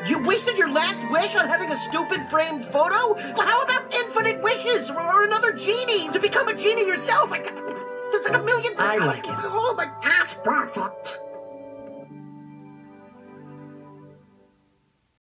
You wasted your last wish on having a stupid framed photo? Well, how about infinite wishes or another genie? To become a genie yourself? There's like a million... I like it. Oh, my... That's perfect.